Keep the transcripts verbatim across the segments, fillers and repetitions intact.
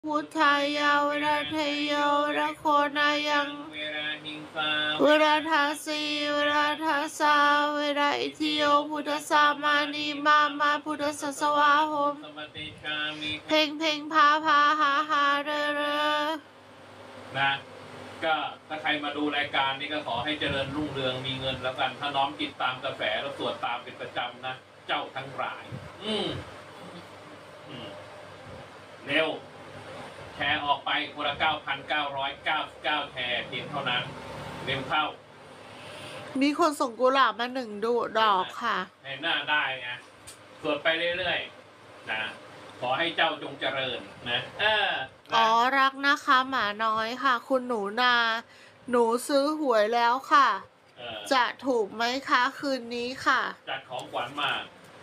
พุทธายาเวราเทโยระโคนายังเวราหิงสาเวราทาสีเวราทาสาเวราอิทิโยพุทธสามานีมามาพุทธสสวาหมสมติชามีเพ่งเพ่งพาพาหาหาเรเรนะก็ถ้าใครมาดูรายการนี้ก็ขอให้เจริญรุ่งเรืองมีเงินแล้วกันถ้าน้อมจิตตามกระแสแล้วสวดตามเป็นประจำนะเจ้าทั้งหลาย อืมอืมเร็วแชร์ออกไปคนละเก้าพันเก้าร้อยเก้าสิบเก้าแชร์เพียงเท่านั้นเร็วเข้ามีคนส่งกุหลาบมาหนึ่งดูดอกค่ะในหน้าได้ไงสวดไปเรื่อยๆนะขอให้เจ้าจงเจริญนะเอออ๋อรักนะคะหมาน้อยค่ะ คุณหนูนา หนูซื้อหวยแล้วค่ะจะถูกไหมคะคืนนี้ค่ะจัดของขวัญมา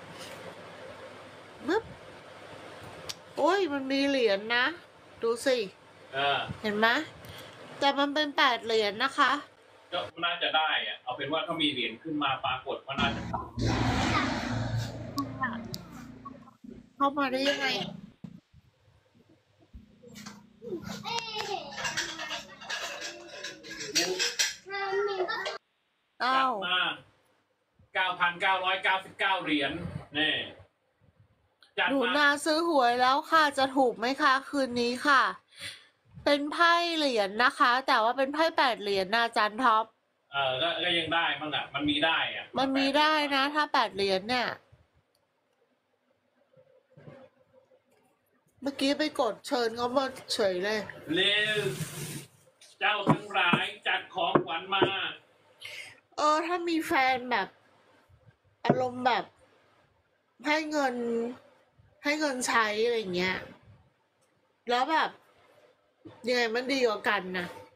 ปึ๊บโอ้ยมันมีเหรียญนะ ดูสิเห็นไหมแต่มันเป็นแปดเหรียญนะคะก็น่าจะได้อะเอาเป็นว่าถ้ามีเหรียญขึ้นมาปรากฏว่าน่าจะเข้ามาได้ยังไงจัดมาเก้าพันเก้าร้อยเก้าสิบเก้าเหรียญนี่หนูนาซื้อหวยแล้วค่ะจะถูกไหมคะคืนนี้ค่ะเป็นไพ่เหรียญนะคะ แต่ว่าเป็นไพ่แปดเหรียญนะอาจารย์ท็อปเออก็ก็ยังได้มั้งอ่ะมันมีได้อ่ะมันมีได้นะถ้าแปดเหรียญเนี่ยเมื่อกี้ไปกดเชิญเขามาเฉยเลยเร็วเจ้าทั้งหลายจัดของขวัญมาเออถ้ามีแฟนแบบอารมณ์แบบให้เงินให้เงินใช้อะไรเงี้ยแล้วแบบยังไงมันดีกว่ากันนะ